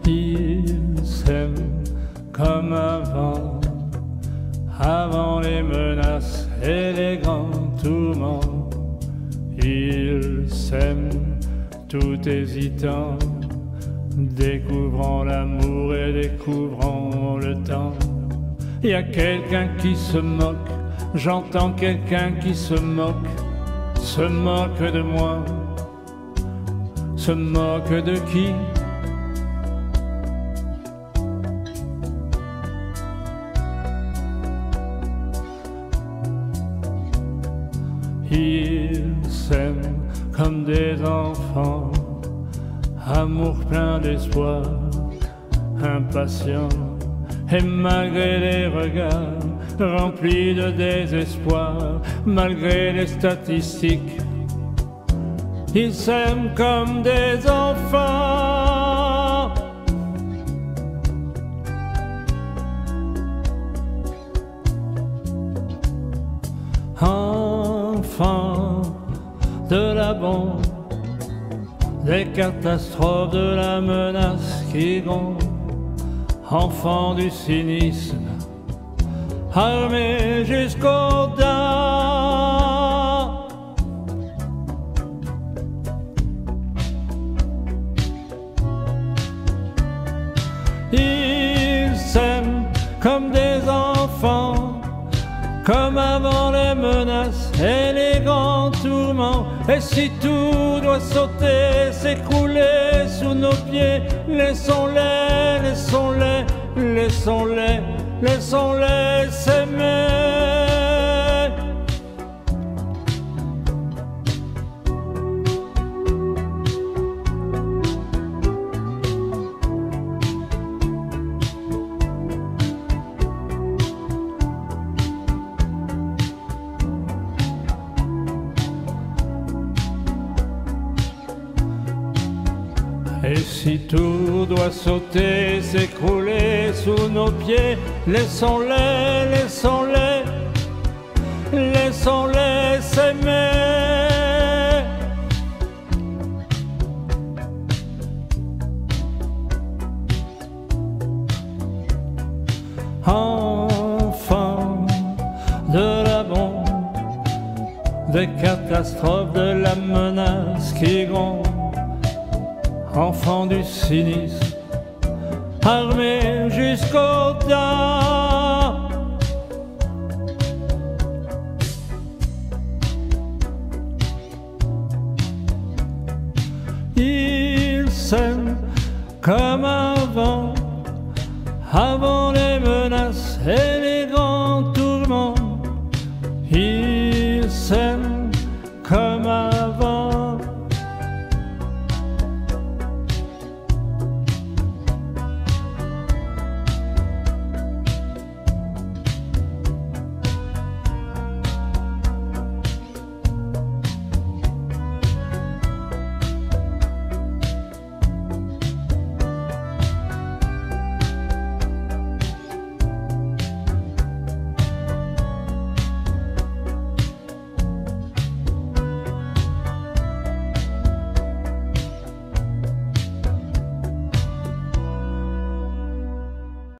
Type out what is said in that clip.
Ils s'aiment comme avant, avant les menaces et les grands tourments. Ils s'aiment tout hésitant, découvrant l'amour et découvrant le temps. Il y a quelqu'un qui se moque, j'entends quelqu'un qui se moque de moi. Se moque de qui? Ils s'aiment comme des enfants, amour plein d'espoir, impatient, et malgré les regards remplis de désespoir, malgré les statistiques, ils s'aiment comme des enfants. Enfants de la bombe, des catastrophes, de la menace qui gronde, enfants du cynisme, armés jusqu'aux dents. Ils s'aiment comme des enfants, comme avant les menaces et les grands tourments. Et si tout doit sauter, s'écrouler sous nos pieds, laissons-les, laissons-les, laissons-les, laissons-les s'aimer. Et si tout doit sauter, s'écrouler sous nos pieds, laissons-les, laissons-les, laissons-les s'aimer. Enfants de la bombe, des catastrophes, de la menace qui gronde, enfants du cynisme, armés jusqu'aux dents. Ils s'aiment comme avant, avant les menaces et les